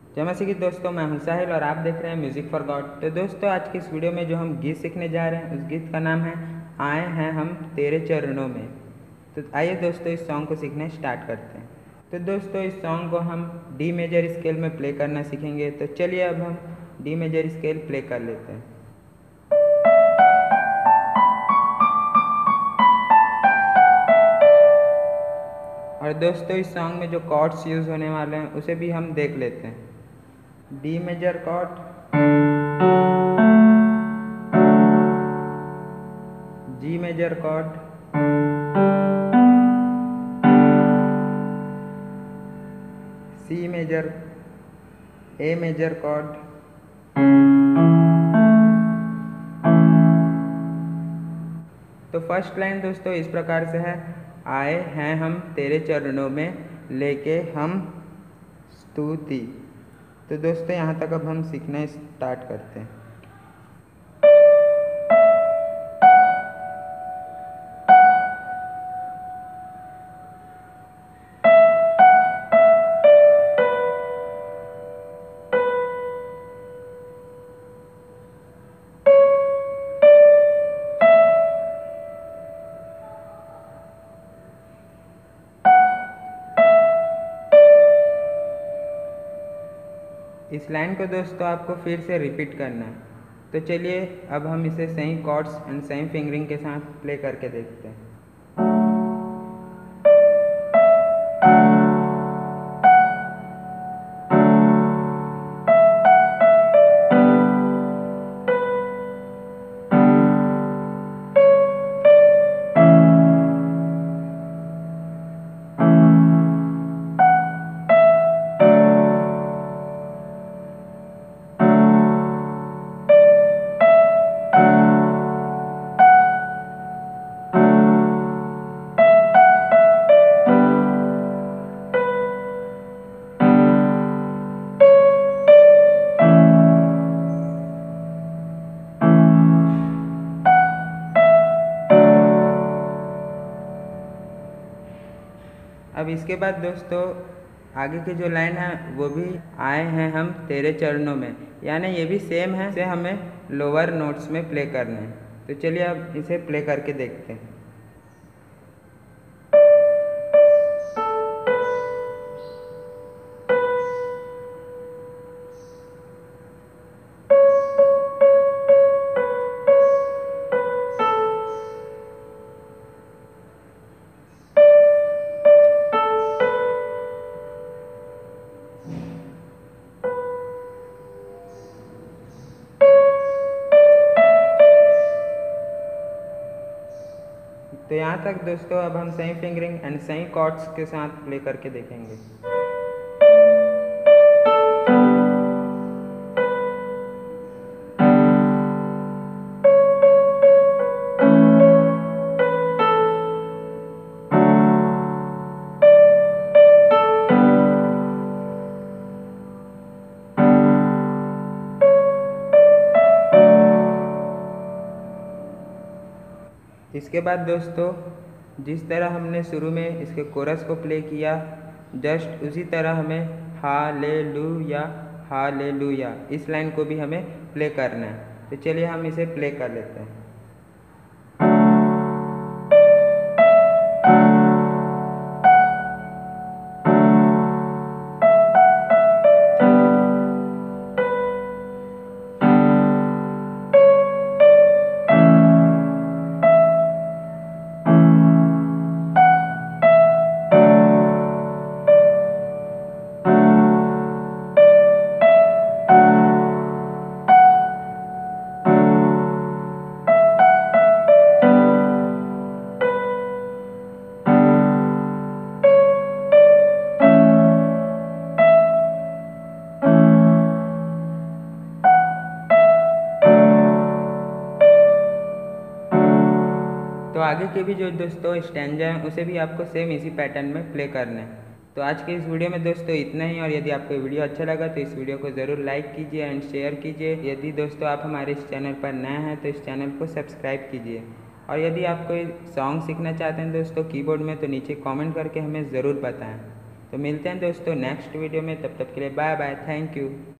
जय मसीह की दोस्तों, मैं हूं साहिल और आप देख रहे हैं म्यूज़िक फॉर गॉड। तो दोस्तों, आज के इस वीडियो में जो हम गीत सीखने जा रहे हैं उस गीत का नाम है आए हैं हम तेरे चरणों में। तो आइए दोस्तों, इस सॉन्ग को सीखने स्टार्ट करते हैं। तो दोस्तों, इस सॉन्ग को हम डी मेजर स्केल में प्ले करना सीखेंगे। तो चलिए अब हम डी मेजर स्केल प्ले कर लेते हैं। और दोस्तों, इस सॉन्ग में जो कॉर्ड्स यूज़ होने वाले हैं उसे भी हम देख लेते हैं। D major chord, G major chord, C major, A major chord, तो फर्स्ट लाइन दोस्तों इस प्रकार से है, आए हैं हम तेरे चरणों में लेके हम स्तुति। तो दोस्तों, यहाँ तक अब हम सीखना स्टार्ट करते हैं। इस लाइन को दोस्तों आपको फिर से रिपीट करना है। तो चलिए अब हम इसे सही कॉर्ड्स एंड सही फिंगरिंग के साथ प्ले करके देखते हैं। अब इसके बाद दोस्तों आगे की जो लाइन है वो भी आए हैं हम तेरे चरणों में, यानी ये भी सेम है, इसे हमें लोअर नोट्स में प्ले करना है। तो चलिए अब इसे प्ले करके देखते हैं। तो यहाँ तक दोस्तों अब हम सही फिंगरिंग एंड सही कॉर्ड्स के साथ प्ले करके देखेंगे। इसके बाद दोस्तों जिस तरह हमने शुरू में इसके कोरस को प्ले किया, जस्ट उसी तरह हमें हालेलुया इस लाइन को भी हमें प्ले करना है। तो चलिए हम इसे प्ले कर लेते हैं। तो आगे के भी जो दोस्तों स्टैंजा हैं उसे भी आपको सेम इसी पैटर्न में प्ले करना है। तो आज के इस वीडियो में दोस्तों इतना ही, और यदि आपको वीडियो अच्छा लगा तो इस वीडियो को ज़रूर लाइक कीजिए एंड शेयर कीजिए। यदि दोस्तों आप हमारे इस चैनल पर नए हैं तो इस चैनल को सब्सक्राइब कीजिए। और यदि आप कोई सॉन्ग सीखना चाहते हैं दोस्तों कीबोर्ड में, तो नीचे कमेंट करके हमें ज़रूर बताएं। तो मिलते हैं दोस्तों नेक्स्ट वीडियो में, तब तक के लिए बाय बाय, थैंक यू।